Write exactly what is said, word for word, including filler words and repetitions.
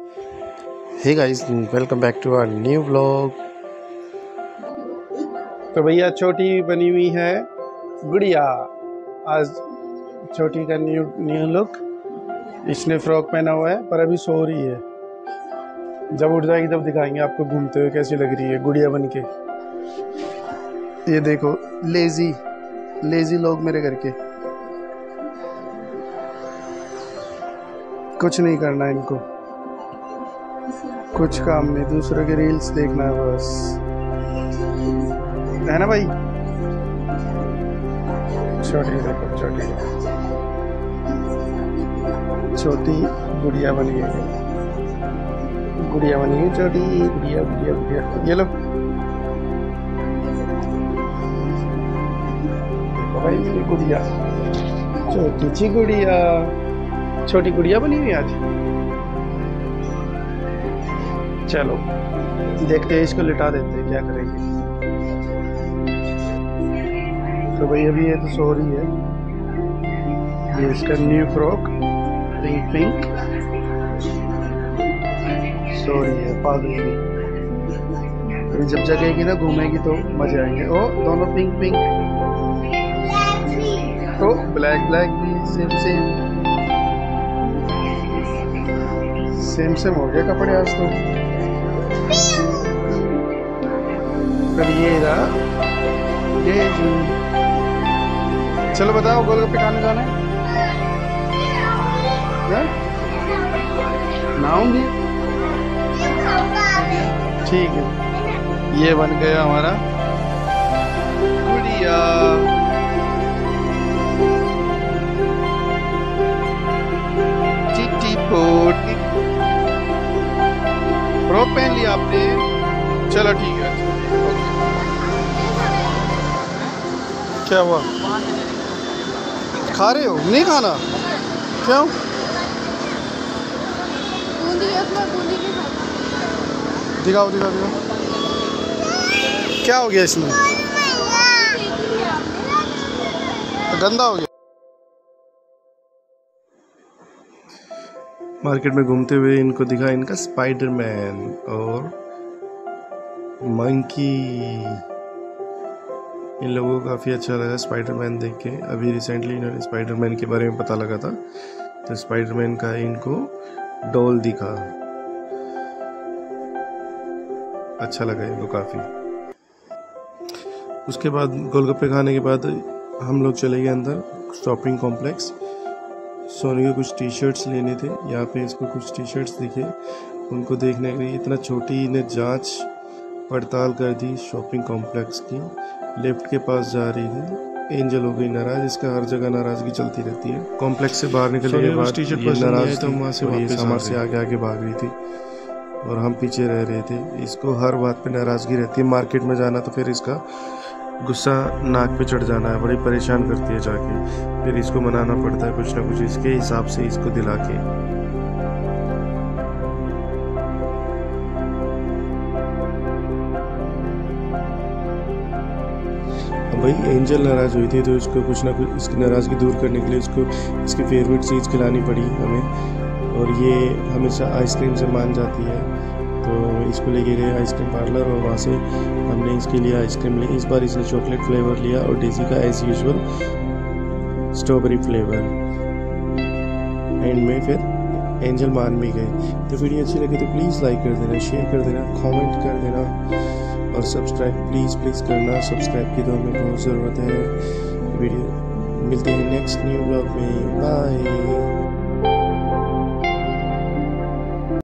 Hey guys, welcome back to our new vlog. तो भैया छोटी बनी हुई है गुड़िया। आज छोटी का न्यू न्यू लुक। इसने फ्रॉक पहना हुआ है पर अभी सो रही है। जब उठ जाएगी तब दिखाएंगे आपको घूमते हुए कैसी लग रही है गुड़िया बन के। ये देखो लेजी लेजी लोग मेरे घर के, कुछ नहीं करना इनको, कुछ काम नहीं, दूसरों के रील्स देखना है बस, है ना भाई। छोटी देखो, छोटी छोटी गुड़िया बनी है, गुड़िया बनी है छोटी, गुड़िया गुड़िया गुड़िया। ये लो देखो भाई मेरी गुड़िया, छोटी सी गुड़िया, छोटी गुड़िया बनी हुई आज। चलो देखते हैं, इसको लिटा देते हैं क्या करेंगे। तो भाई अभी ये तो सो रही है। ये इसका न्यू फ्रॉक पिंक पिंक, सो रही है पागल में। अभी जब जगेगी ना, घूमेगी तो मजे आएंगे। ओ दोनों पिंक पिंक, तो ब्लैक ब्लैक भी सेम सेम सेम सेम हो गया कपड़े आज तो। अब ये रहा ये जी। चलो बताओ, गोलगप्पे खाने जाना है? नाऊंगी, ठीक है। ये बन गया हमारा गुड़िया। टिटी पोटी फ्रॉक पहन लिया आपने? चलो ठीक है। क्या हुआ? खा रहे हो? नहीं खाना? क्यों? दिखाओ दिखाओ दिखाओ, क्या हो गया इसमें? गंदा हो गया। मार्केट में घूमते हुए इनको दिखा इनका स्पाइडरमैन और मंकी। इन लोगों को काफ़ी अच्छा लगा स्पाइडरमैन देख के। अभी रिसेंटली इन्होंने स्पाइडरमैन के बारे में पता लगा था, तो स्पाइडरमैन का इनको डॉल दिखा, अच्छा लगा इनको काफ़ी। उसके बाद गोलगप्पे खाने के बाद हम लोग चले गए अंदर शॉपिंग कॉम्प्लेक्स। सोनी के कुछ टी शर्ट्स लेने थे। यहाँ पे इसको कुछ टी शर्ट्स दिखे, उनको देखने के लिए इतना छोटी ने जांच पड़ताल कर दी शॉपिंग कॉम्प्लेक्स की। लिफ्ट के पास जा रही थी, एंजल हो गई नाराज। इसका हर जगह नाराजगी चलती रहती है। कॉम्प्लेक्स से बाहर निकलने के बाद ये नाराज तो वहाँ से वापस हमारे से आगे आगे भाग रही थी और हम पीछे रह रहे थे। इसको हर बात पे नाराजगी रहती है। मार्केट में जाना तो फिर इसका गुस्सा नाक पे चढ़ जाना है, बड़ी परेशान करती है जाके। फिर इसको मनाना पड़ता है कुछ ना कुछ इसके हिसाब से, इसको दिला के। भाई एंजल नाराज हुई थी तो इसको कुछ ना कुछ इसकी नाराज़गी दूर करने के लिए इसको इसकी फेवरेट चीज़ खिलानी पड़ी हमें। और ये हमेशा आइसक्रीम से मान जाती है, तो इसको लेके गए आइसक्रीम पार्लर और वहाँ से हमने इसके लिए आइसक्रीम ली। इस बार इसने चॉकलेट फ्लेवर लिया और डेजी का as usual strawberry flavour. End में फिर एंजल मान भी गए। तो वीडियो अच्छी लगी तो प्लीज़ लाइक कर देना, शेयर कर देना, कमेंट कर देना और सब्सक्राइब प्लीज़ प्लीज़ करना। सब्सक्राइब की तो हमें बहुत ज़रूरत है। वीडियो मिलते हैं नेक्स्ट न्यू व्लॉग में। बाय।